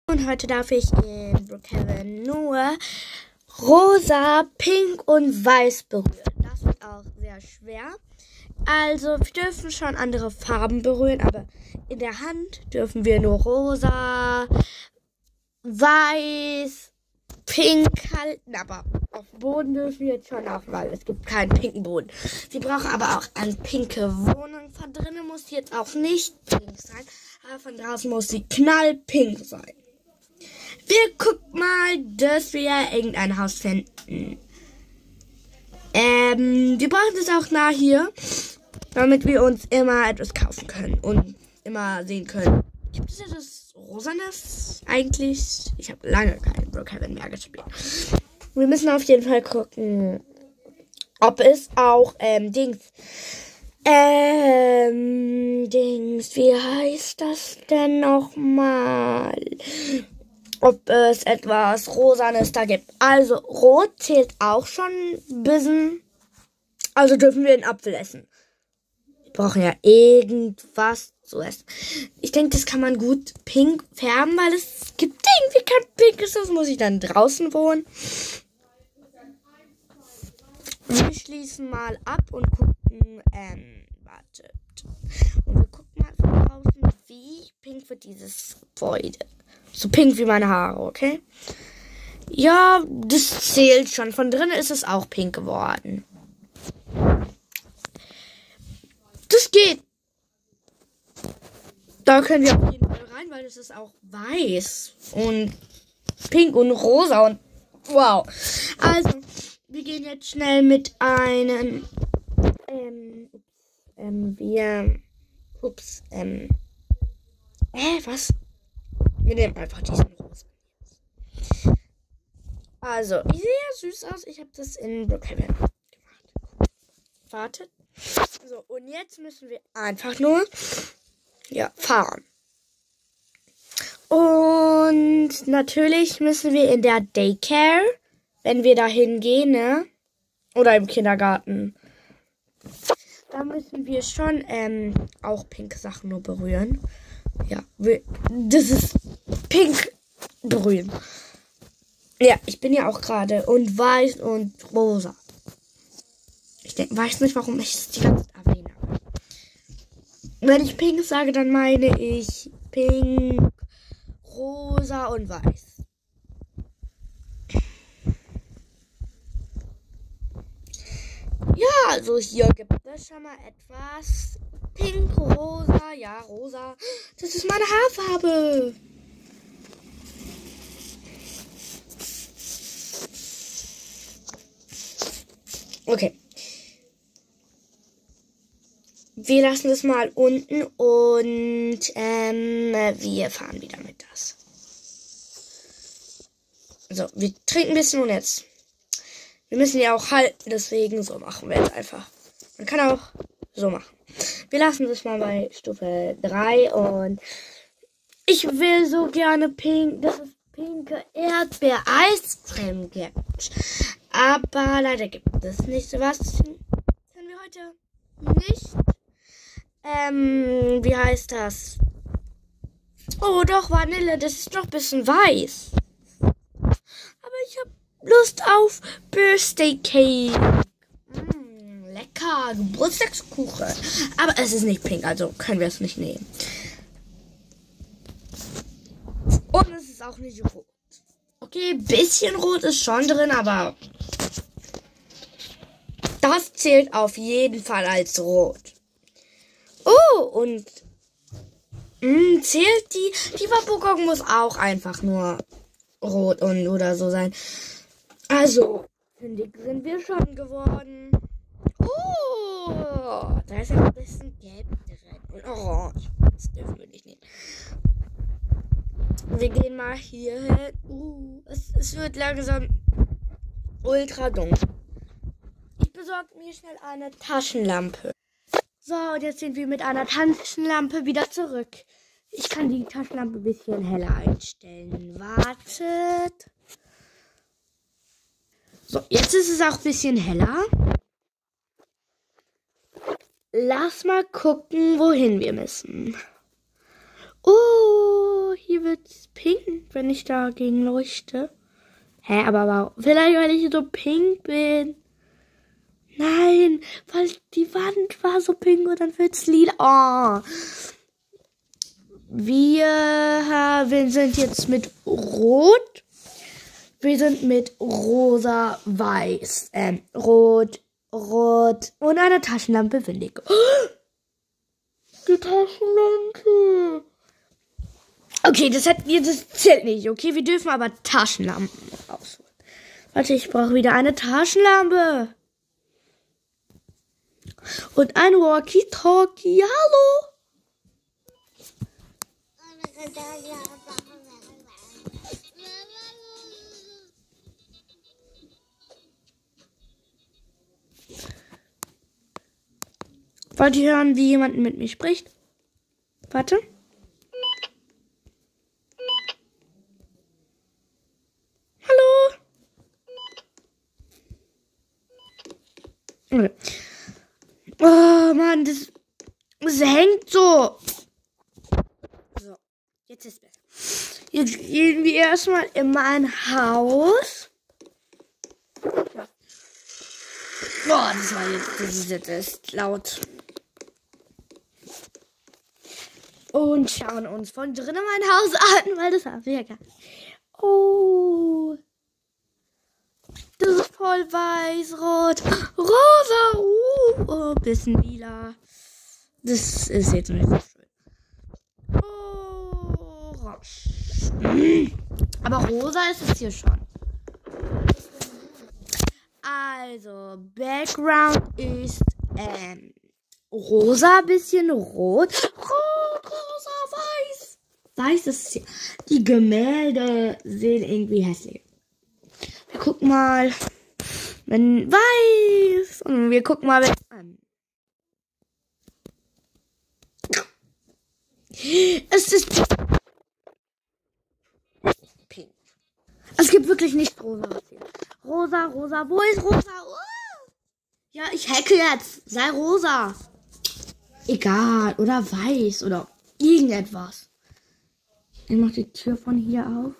Und heute darf ich in Brookhaven nur rosa, pink und weiß berühren. Das wird auch sehr schwer. Also wir dürfen schon andere Farben berühren, aber in der Hand dürfen wir nur rosa, weiß, pink halten. Aber auf dem Boden dürfen wir jetzt schon auch, weil es gibt keinen pinken Boden. Sie brauchen aber auch eine pinke Wohnung. Von drinnen muss sie jetzt auch nicht pink sein, aber von draußen muss sie knallpink sein. Wir gucken mal, dass wir irgendein Haus finden. Wir brauchen es auch nah hier, damit wir uns immer etwas kaufen können und immer sehen können. Gibt es etwas Rosanes eigentlich? Ich habe lange kein Brookhaven mehr gespielt. Wir müssen auf jeden Fall gucken, ob es auch wie heißt das denn nochmal? Ob es etwas Rosanes da gibt. Also Rot zählt auch schon ein bisschen. Also dürfen wir einen Apfel essen. Wir brauchen ja irgendwas zu essen. Ich denke, das kann man gut pink färben, weil es gibt irgendwie kein pinkes. Das muss ich dann draußen wohnen. Wir schließen mal ab und gucken, wartet. Und wir gucken mal von draußen, wie pink wird dieses Gebäude. So pink wie meine Haare, okay? Ja, das zählt schon. Von drinnen ist es auch pink geworden. Das geht. Da können wir auf jeden Fall rein, weil das ist auch weiß und pink und rosa und wow. Also, wir gehen jetzt schnell mit einem was? Wir nehmen einfach diesen Rosa. Also, ich sehe ja süß aus. Ich habe das in Brookhaven gemacht. Wartet. So, und jetzt müssen wir einfach nur fahren. Und natürlich müssen wir in der Daycare, wenn wir da hingehen, ne? Oder im Kindergarten. Da müssen wir schon auch pinke Sachen nur berühren. Ja, das ist pink berühren. Ja, ich bin ja auch gerade und weiß und rosa. Ich weiß nicht, warum ich es die ganze Zeit erwähne. Wenn ich pink sage, dann meine ich pink, rosa und weiß. Ja, also hier gibt es schon mal etwas. Pink, rosa, ja, rosa. Das ist meine Haarfarbe. Okay. Wir lassen es mal unten und wir fahren wieder mit das. So, wir trinken ein bisschen und jetzt. Wir müssen ja auch halten, deswegen so machen wir jetzt einfach. Man kann auch so machen. Wir lassen es mal bei Stufe 3 und ich will so gerne pink, dass es pinke Erdbeer-Eiscreme gibt. Aber leider gibt es nicht sowas. Können wir heute nicht. Wie heißt das? Oh doch, Vanille, das ist doch ein bisschen weiß. Aber ich habe Lust auf Birthday Cake. Lecker, Geburtstagskuchen. Aber es ist nicht pink, also können wir es nicht nehmen. Und es ist auch nicht rot. Okay, bisschen rot ist schon drin, aber das zählt auf jeden Fall als rot. Oh, und zählt die Verpackung muss auch einfach nur rot und oder so sein. Also, fündig sind wir schon geworden. Oh, da ist ein bisschen gelb drin und orange. Das dürfen wir nicht nehmen. Wir gehen mal hier hin. Es wird langsam ultra dunkel. Ich besorge mir schnell eine Taschenlampe. So, und jetzt sind wir mit einer Taschenlampe wieder zurück. Ich kann die Taschenlampe ein bisschen heller einstellen. Wartet. So, jetzt ist es auch ein bisschen heller. Lass mal gucken, wohin wir müssen. Oh, hier wird's pink, wenn ich dagegen leuchte. Hä, aber warum? Vielleicht, weil ich so pink bin. Nein, weil die Wand war so pink und dann wird's lila. Oh. Wir sind jetzt mit Rot. Wir sind mit rosa, weiß, rot und eine Taschenlampe windig. Die Taschenlampe. Okay, das zählt nicht. Okay, wir dürfen aber Taschenlampen ausholen. Warte, ich brauche wieder eine Taschenlampe. Und ein Walkie-Talkie. Hallo. Wollt ihr hören, wie jemand mit mir spricht? Warte. Hallo. Okay. Oh Mann, das hängt so. So, jetzt ist es besser. Jetzt gehen wir erstmal in mein Haus. Boah, das ist jetzt laut. Und schauen uns von drinnen mein Haus an, weil das haben wir ja gar nicht. Oh. Das ist voll weiß, rot, rosa, oh, bisschen lila. Das ist jetzt nicht so schön. Orange. Aber rosa ist es hier schon. Also, Background ist rosa, bisschen rot. Rot, rosa, weiß. Weiß ist hier. Die Gemälde sehen irgendwie hässlich. Wir gucken mal, wenn weiß. Und wir gucken mal, wenn es ist pink. Es gibt wirklich nicht rosa. Rosa, rosa, wo ist rosa? Oh! Ja, ich hacke jetzt. Sei rosa. Egal, oder weiß, oder irgendetwas. Ich mach die Tür von hier auf.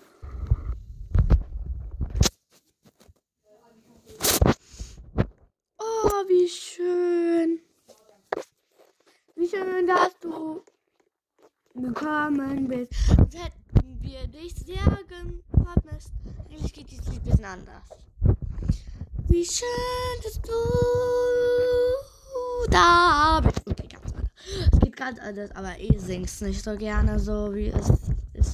Oh, wie schön. Wie schön, dass du gekommen bist. Und hätten wir dich sehr vermisst. Eigentlich geht dieses Lied ein bisschen anders. Wie schön, dass du da bist. Okay, ganz anders. Es geht ganz anders, aber ich sing's nicht so gerne, so wie es ist.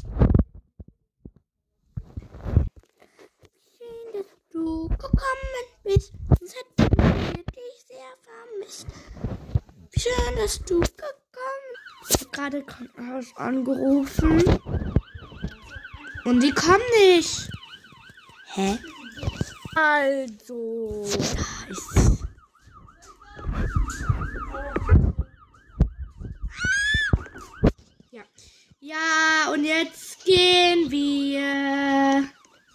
Schön, dass du gekommen bist. Sonst hätten wir dich sehr vermisst. Wie schön, dass du gekommen bist. Ich habe gerade Krankenhaus angerufen. Und die kommen nicht. Hä? Also, da ist. Ja. Ja, und jetzt gehen wir.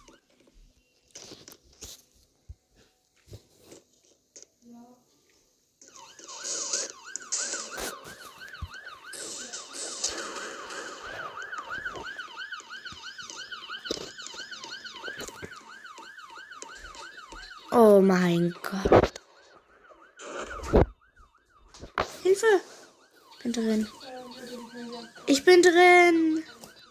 Oh mein Gott. Hilfe! Ich bin drin. Ich bin drin.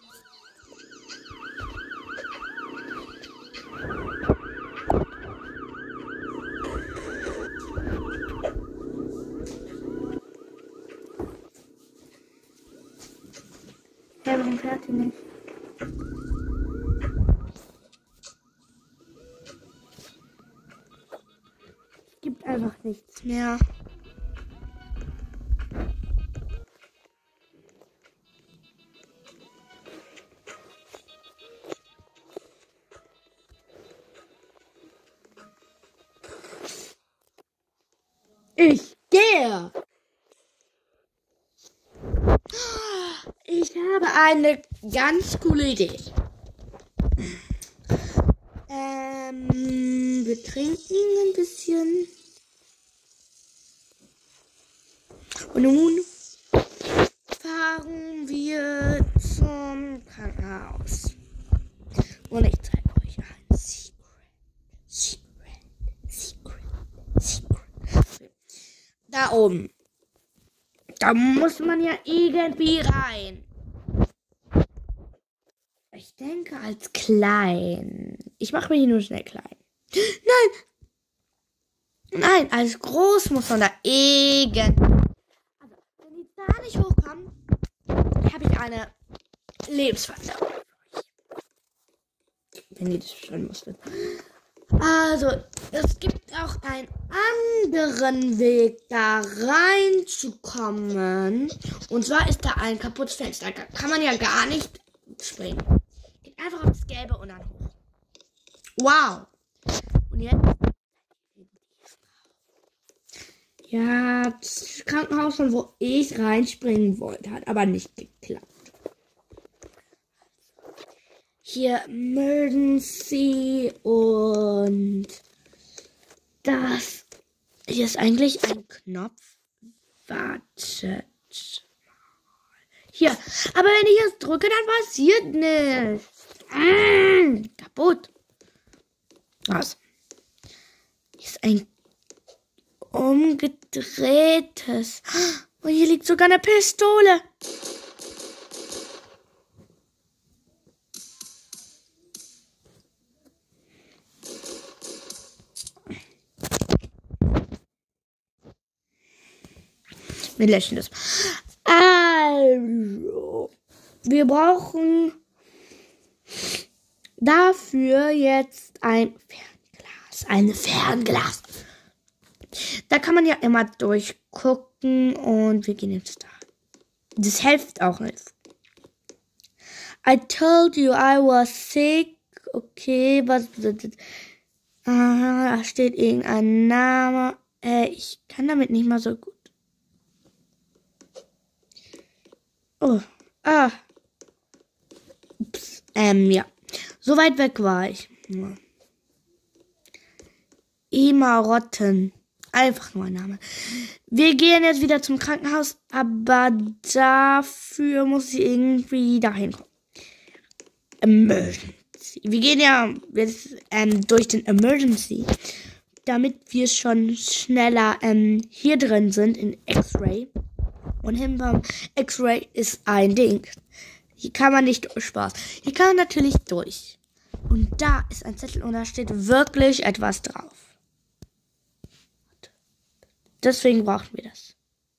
Ja, warum fährt die nicht? Gibt einfach nichts mehr. Ich gehe. Ich habe eine ganz coole Idee. Wir trinken ein bisschen. Und nun fahren wir Und ich zeige euch ein Secret. Da oben. Da muss man ja irgendwie rein. Ich denke als klein. Ich mache mich nur schnell klein. Nein, als groß muss man da Also, wenn die da nicht hochkommen, habe ich eine Lebensveränderung. Wenn die das schon mussten. Also, es gibt auch einen anderen Weg, da reinzukommen. Und zwar ist da ein kaputtes Fenster. Da kann man ja gar nicht springen. Geht einfach auf das Gelbe und dann hoch. Wow. Und jetzt? Ja, das Krankenhaus, von wo ich reinspringen wollte, hat aber nicht geklappt. Hier Emergency und das hier ist eigentlich ein Knopf. Wartet. Hier, aber wenn ich jetzt drücke, dann passiert nichts. Kaputt. Was? Hier ist ein umgedrehtes. Und hier liegt sogar eine Pistole. Wir löschen das. Also, wir brauchen dafür jetzt ein Fernglas. Da kann man ja immer durchgucken und wir gehen jetzt da. Das hilft auch nicht. I told you I was sick. Okay, was bedeutet? Da steht irgendein Name. Ich kann damit nicht mal so gut. Oh, Ups, ja. So weit weg war ich. Ima Rotten. Einfach nur ein Name. Wir gehen jetzt wieder zum Krankenhaus, aber dafür muss ich irgendwie dahin kommen. Emergency. Wir gehen ja jetzt durch den Emergency, damit wir schon schneller hier drin sind in X-Ray. Und hinterm X-Ray ist ein Ding. Hier kann man nicht durch Spaß. Hier kann man natürlich durch. Und da ist ein Zettel und da steht wirklich etwas drauf. Deswegen brauchen wir das.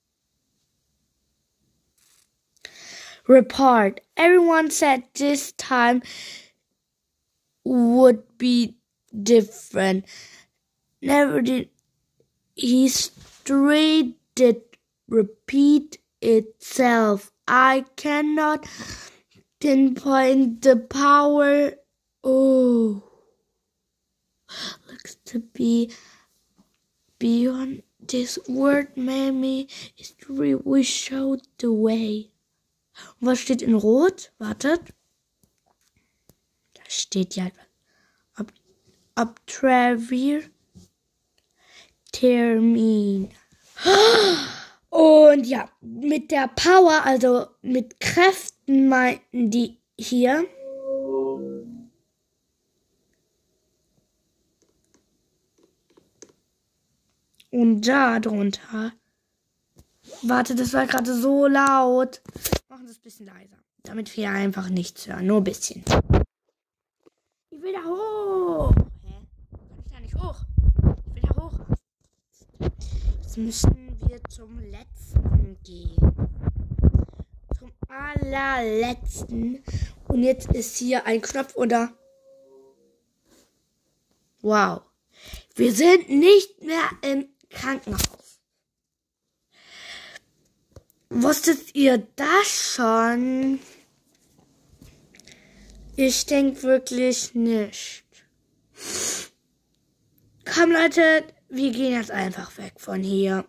Report. Everyone said this time would be different. Never did history did repeat itself. I cannot pinpoint the power. Oh, looks to be beyond this word. Maybe history will show the way. Und was steht in Rot? Wartet. Da steht ja Obtravier Termin. Und ja, mit der Power, also mit Kräften meinten die hier. Und da drunter. Warte, das war gerade so laut. Machen wir es ein bisschen leiser, damit wir einfach nichts hören. Nur ein bisschen. Ich will da hoch. Hä? Kann ich da nicht hoch? Ich will da hoch. Jetzt müssen wir zum letzten gehen. Zum allerletzten. Und jetzt ist hier ein Knopf oder. Wow. Wir sind nicht mehr im Krankenhaus. Wusstet ihr das schon? Ich denke wirklich nicht. Komm Leute, wir gehen jetzt einfach weg von hier.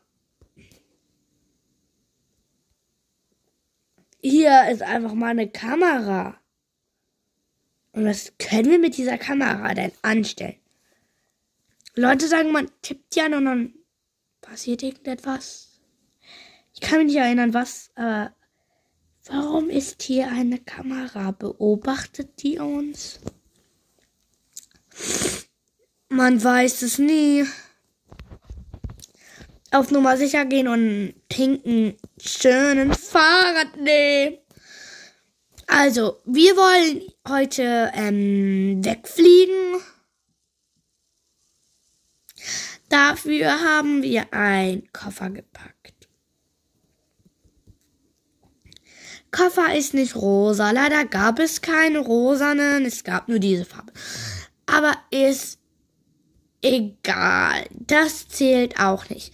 Hier ist einfach mal eine Kamera. Und was können wir mit dieser Kamera denn anstellen? Leute sagen, man tippt ja und dann passiert irgendetwas. Ich kann mich nicht erinnern, was, aber warum ist hier eine Kamera? Beobachtet die uns? Man weiß es nie. Auf Nummer sicher gehen und einen pinken, schönen Fahrrad nehmen. Also, wir wollen heute wegfliegen. Dafür haben wir einen Koffer gepackt. Koffer ist nicht rosa. Leider gab es keine rosanen. Es gab nur diese Farbe. Aber ist egal. Das zählt auch nicht.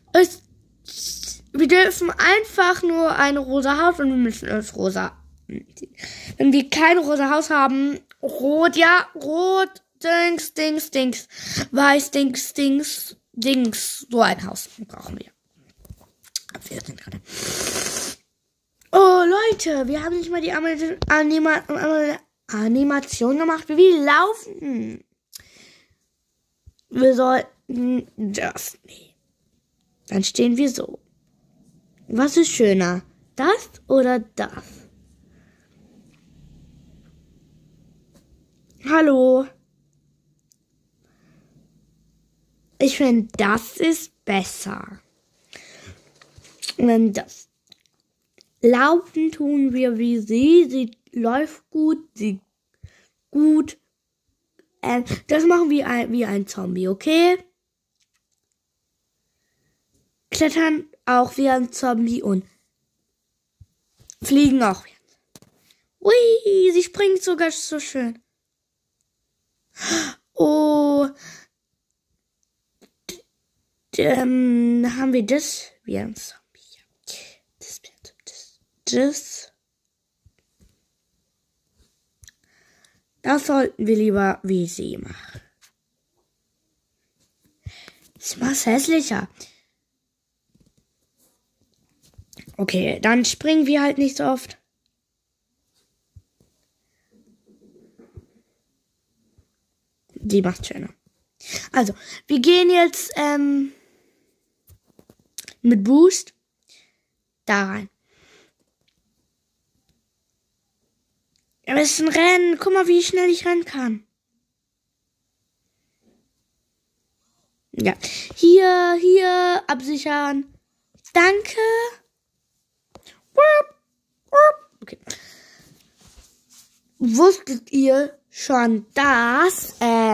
Wir dürfen einfach nur eine rosa Haut und wir müssen es rosa. Wenn wir kein rosa Haus haben, rot, ja, rot, Dings, Dings, Dings, weiß, Dings, Dings, Dings, so ein Haus brauchen wir. Oh Leute, wir haben nicht mal die Animation gemacht, wie wir laufen. Wir sollten das nehmen. Dann stehen wir so. Was ist schöner? Das oder das? Hallo. Ich finde, das ist besser. Wenn das. Laufen tun wir wie sie. Sie läuft gut. Sie gut. Das machen wir wie ein Zombie, okay? Klettern auch wie ein Zombie und fliegen auch wie ein Zombie. Ui, sie springt sogar so schön. Oh. Haben wir das wie ein Zombie. Das sollten wir lieber wie sie machen. Das macht's hässlicher. Okay, dann springen wir halt nicht so oft. Die macht schöner. Also, wir gehen jetzt mit Boost da rein. Aber es ist ein Rennen. Guck mal, wie schnell ich rennen kann. Ja. Hier, absichern. Danke. Okay. Wusstet ihr schon, dass,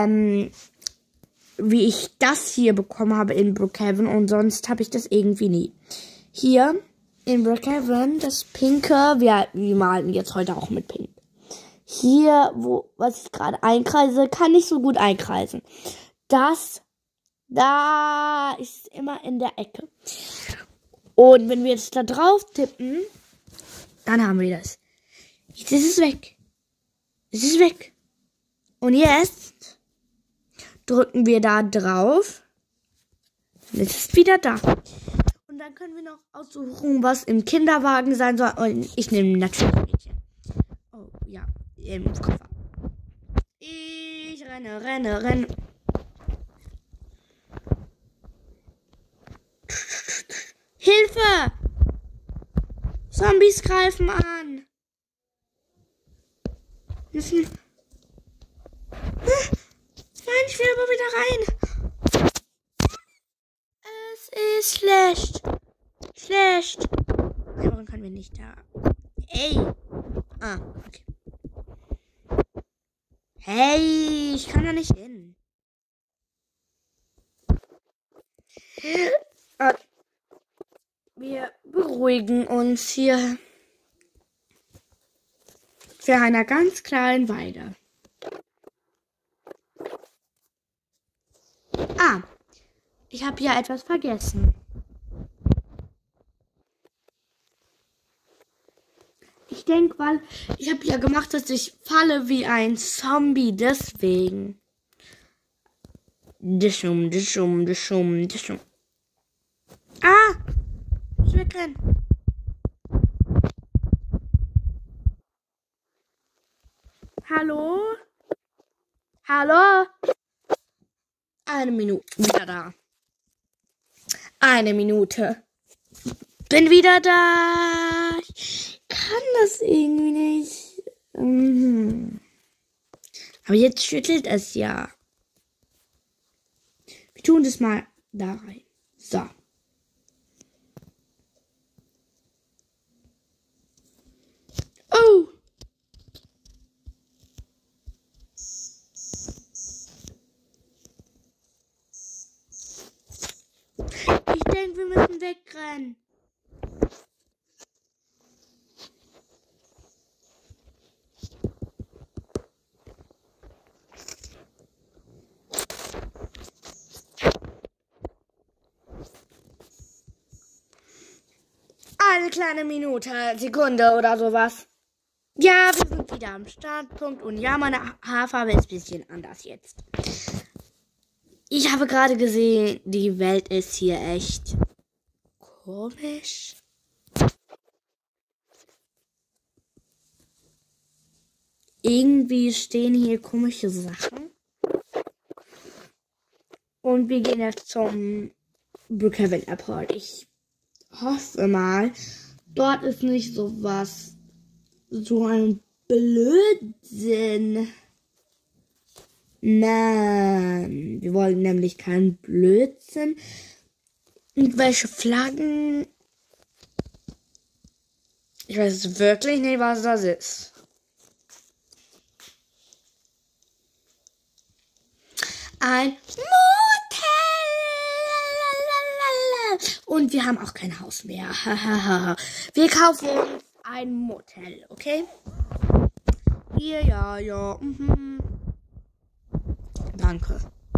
wie ich das hier bekommen habe in Brookhaven und sonst habe ich das irgendwie nie. Hier in Brookhaven, das Pinke, wir malen jetzt heute auch mit Pink. Hier, was ich gerade einkreise, kann ich so gut einkreisen. Das da ist immer in der Ecke. Und wenn wir jetzt da drauf tippen, dann haben wir das. Jetzt ist es weg. Es ist weg. Und jetzt drücken wir da drauf. Und es ist wieder da. Und dann können wir noch aussuchen, was im Kinderwagen sein soll. Und ich nehme natürlich Mädchen. Oh, ja. Im Koffer. Ich renne. Hilfe! Zombies greifen an. Nein, ich will aber wieder rein. Es ist schlecht. Warum können wir nicht da? Ey. Ah, okay. Hey, ich kann da nicht hin. Wir beruhigen uns hier für einer ganz kleinen Weile. Ah, ich habe hier etwas vergessen. Ich denke, weil ich habe ja gemacht, dass ich falle wie ein Zombie, deswegen. Dischum. Ah! Ich will rennen. Hallo? 1 Minute. Wieder da. 1 Minute. Bin wieder da. Ich kann das irgendwie nicht. Aber jetzt schüttelt es ja. tun das mal da rein. So. Oh. Ich denke, wir müssen wegrennen. Eine kleine Minute, Sekunde oder sowas. Ja, wir sind wieder am Startpunkt und ja, meine Haarfarbe ist ein bisschen anders jetzt. Ich habe gerade gesehen, die Welt ist hier echt komisch. Irgendwie stehen hier komische Sachen. Und wir gehen jetzt zum Brookhaven Airport. Ich hoffe mal, dort ist nicht so ein Blödsinn. Nein, wir wollen nämlich keinen Blödsinn. Und welche Flaggen? Ich weiß wirklich nicht, was das ist. Ein Motel. Und wir haben auch kein Haus mehr. Wir kaufen uns ein Motel, okay? Hier, ja. Mhm. Danke.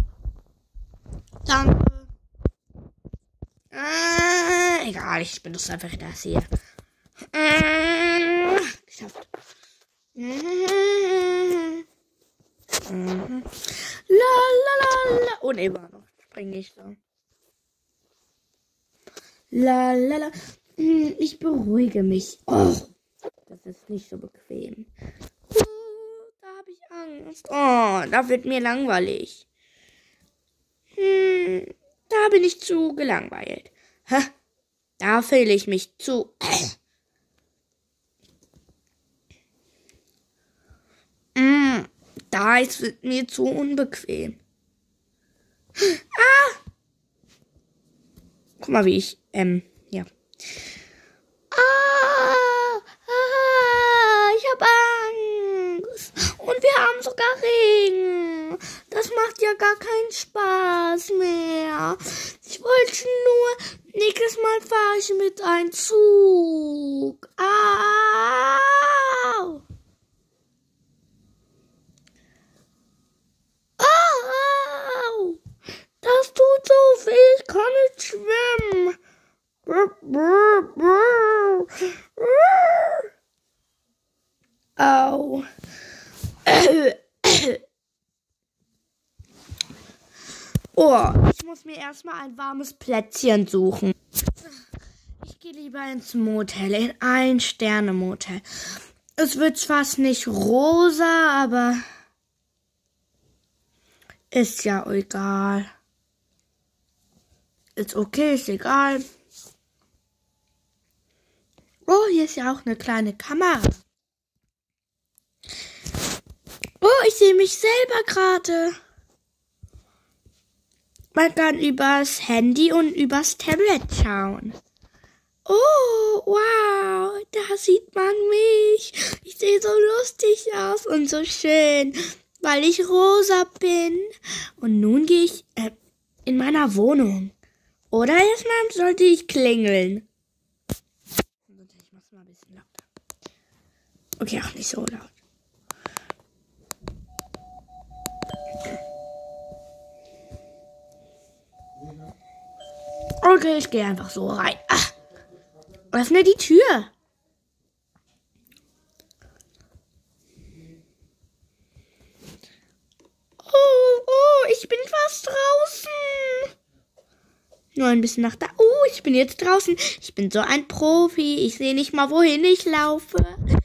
Egal, ich benutze einfach das hier. Geschafft. La. Und immer noch springe ich so. La. Ich beruhige mich. Oh, das ist nicht so bequem. Da habe ich Angst. Oh, da wird mir langweilig. Da bin ich zu gelangweilt. Da fühle ich mich zu. Da ist es mir zu unbequem. Guck mal, wie ich, ja. Ich habe Angst. Und wir haben sogar Regen. Das macht ja gar keinen Spaß mehr. Ich wollte nur, nächstes Mal fahre ich mit einem Zug. Au. Au. Das tut so weh, ich kann nicht schwimmen. Au. Oh, ich muss mir erstmal ein warmes Plätzchen suchen. Ich gehe lieber ins Motel, in ein Sterne-Motel. Es wird zwar nicht rosa, aber ist ja egal. Ist okay, ist egal. Oh, hier ist ja auch eine kleine Kamera. Oh, ich sehe mich selber gerade. Man kann übers Handy und übers Tablet schauen. Oh, wow, da sieht man mich. Ich sehe so lustig aus und so schön, weil ich rosa bin. Und nun gehe ich in meiner Wohnung. Oder erstmal sollte ich klingeln. Ich mach's mal ein bisschen lauter. Okay, auch nicht so laut. Okay, ich gehe einfach so rein. Öffne die Tür. Oh, ich bin fast draußen. Nur ein bisschen nach da. Oh, ich bin jetzt draußen. Ich bin so ein Profi. Ich sehe nicht mal, wohin ich laufe.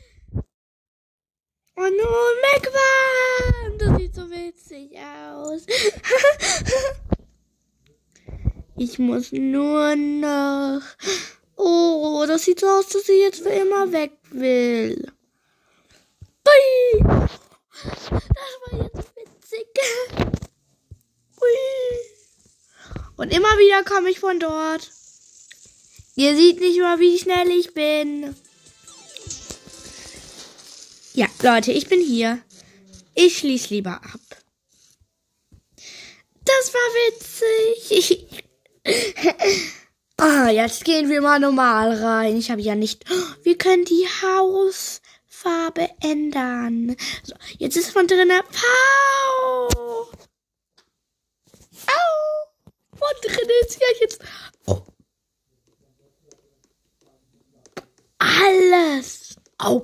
Oh, nur Megwan. Das sieht so witzig aus. Ich muss nur noch. Oh, das sieht so aus, dass sie jetzt für immer weg will. Ui. Das war jetzt witzig. Ui. Und immer wieder komme ich von dort. Ihr seht nicht mal, wie schnell ich bin. Ja, Leute, ich bin hier. Ich schließe lieber ab. Das war witzig. Jetzt gehen wir mal normal rein. Ich habe ja nicht... Wir können die Hausfarbe ändern. So, jetzt ist von drinnen... Pau! Au! Von drinnen ist ja jetzt... Oh. Alles! Au!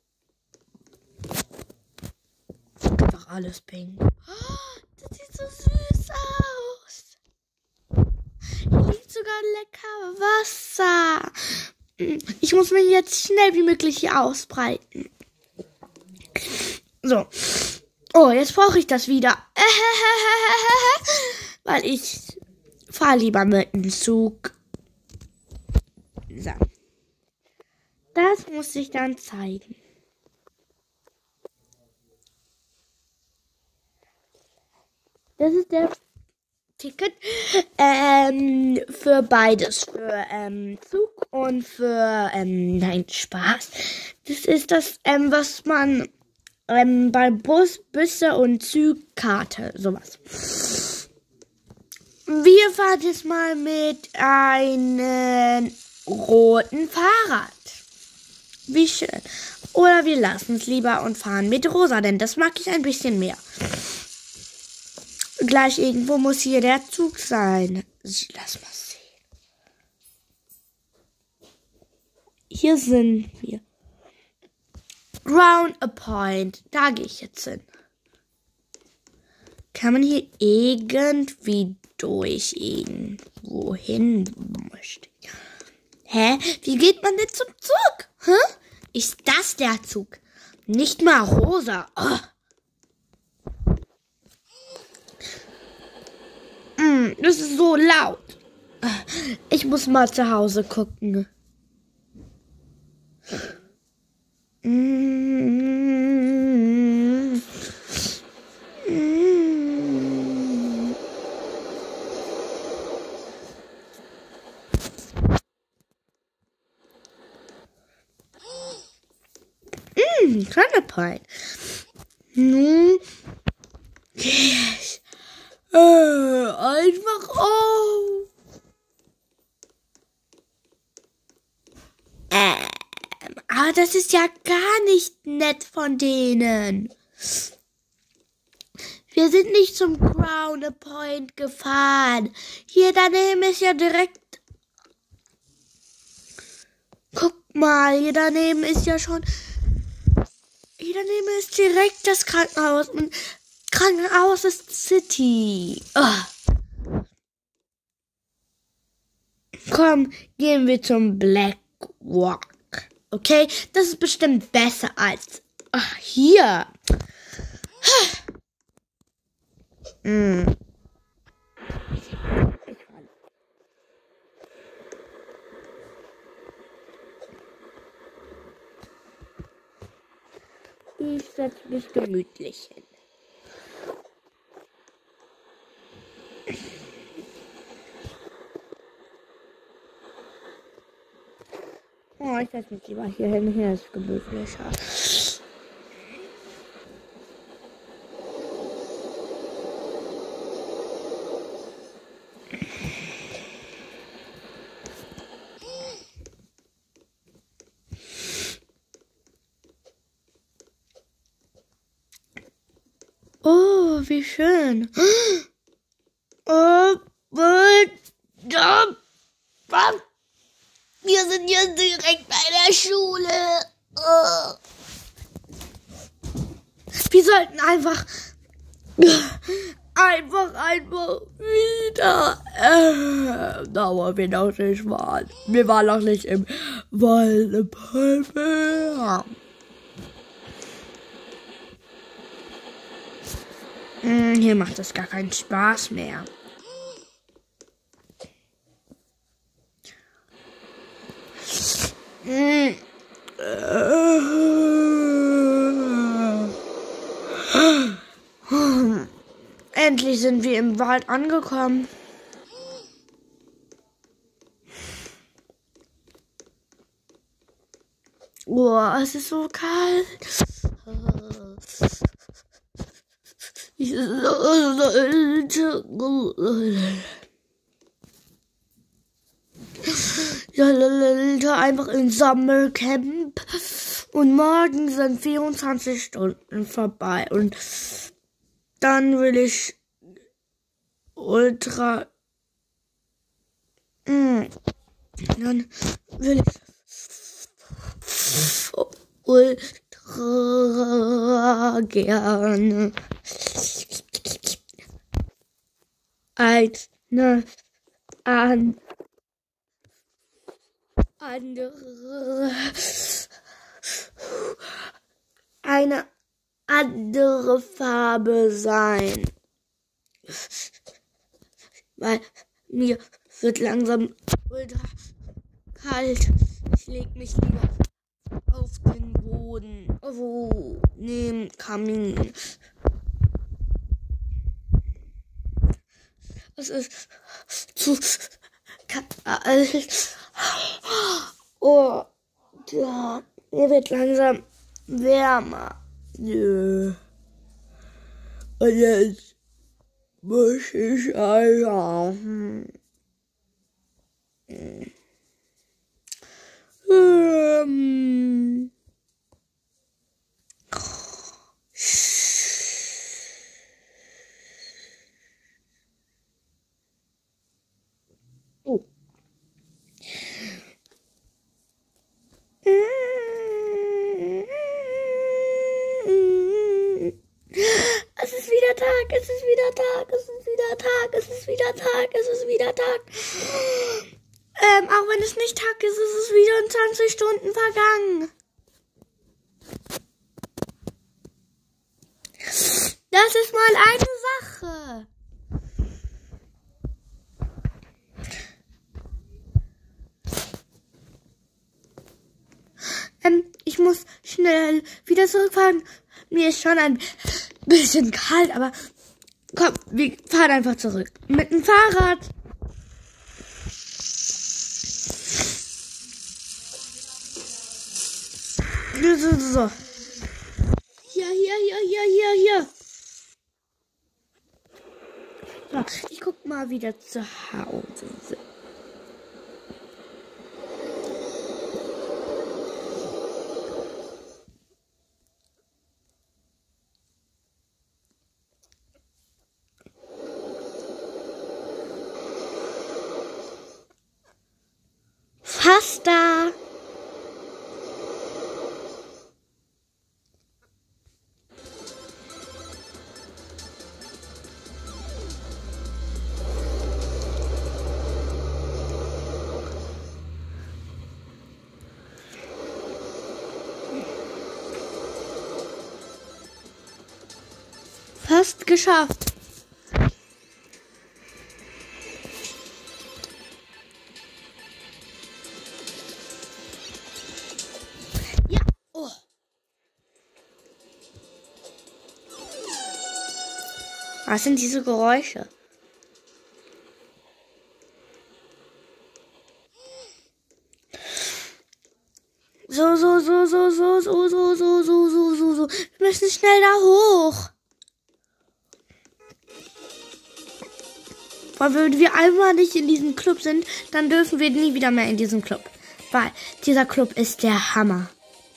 Einfach alles pink. Das sieht so süß aus. Hier liegt sogar lecker Wasser. Ich muss mich jetzt schnell wie möglich hier ausbreiten. So. Oh, jetzt brauche ich das wieder. Weil ich fahre lieber mit dem Zug. So. Das muss ich dann zeigen. Das ist der Ticket für beides. Für Zug und für, nein, Spaß. Das ist das, was man bei Busse und Zugkarte, sowas. Wir fahren jetzt mal mit einem roten Fahrrad. Wie schön. Oder wir lassen es lieber und fahren mit rosa, denn das mag ich ein bisschen mehr. Gleich irgendwo muss hier der Zug sein. Lass mal sehen. Hier sind wir. Round a Point. Da gehe ich jetzt hin. Kann man hier irgendwie durch irgendwo hin möchte? Hä? Wie geht man denn zum Zug? Hä? Ist das der Zug? Nicht mal rosa. Oh. Das ist so laut. Ich muss mal zu Hause gucken. Kleiner Point. Nun gehe ich einfach auf. Aber das ist ja gar nicht nett von denen. Wir sind nicht zum Crown Point gefahren. Hier daneben ist ja direkt... Guck mal, hier daneben ist ja schon... Hier daneben ist direkt das Krankenhaus. Und Krankenhaus ist City. Oh. Komm, gehen wir zum Black Walk. Okay, das ist bestimmt besser als hier. Ich setze mich gemütlich hin. Oh, ich setze mich lieber hier hin. Hier ist gemütlicher. Oh, wie schön. Oh, wir sind jetzt direkt bei der Schule. Oh. Wir sollten einfach wieder. Da waren wir noch nicht mal. Wir waren noch nicht im Wald. Hier macht es gar keinen Spaß mehr. Endlich sind wir im Wald angekommen. es ist so kalt. Ich sollte einfach in Sommercamp und morgen sind 24 Stunden vorbei und dann will ich ultra gerne eine andere Farbe sein. Weil mir wird langsam ultra kalt. Ich leg mich lieber auf den Boden. Neben Kamin. Es ist zu kalt. Oh, ja, mir wird langsam wärmer. Nö. Und jetzt muss ich einschlafen. Es ist wieder Tag, es ist wieder Tag, es ist wieder Tag, es ist wieder Tag, es ist wieder Tag. Auch wenn es nicht Tag ist, ist es wieder in 20 Stunden vergangen. Das ist mal eine Sache. Ich muss schnell wieder zurückfahren. Mir ist schon ein bisschen kalt, aber komm, wir fahren einfach zurück. Mit dem Fahrrad. So. Hier. So, ich guck mal wieder zu Hause. Fast da. Fast geschafft. Ja. Oh. Was sind diese Geräusche? So. Wir müssen schnell da hoch. Weil wenn wir einmal nicht in diesem Club sind, dann dürfen wir nie wieder mehr in diesem Club. Weil dieser Club ist der Hammer.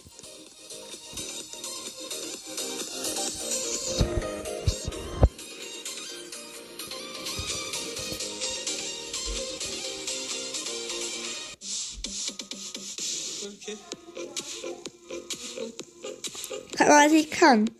Okay. Was ich kann.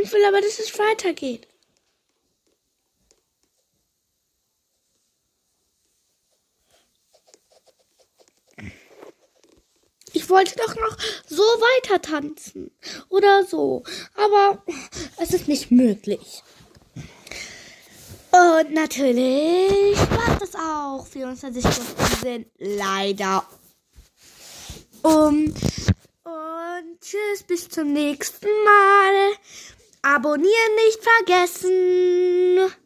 Ich will aber, dass es weitergeht. Ich wollte doch noch so weiter tanzen. Oder so. Aber es ist nicht möglich. Und natürlich war das auch. 24 Stunden sind leider um. Und tschüss, bis zum nächsten Mal. Abonnieren nicht vergessen.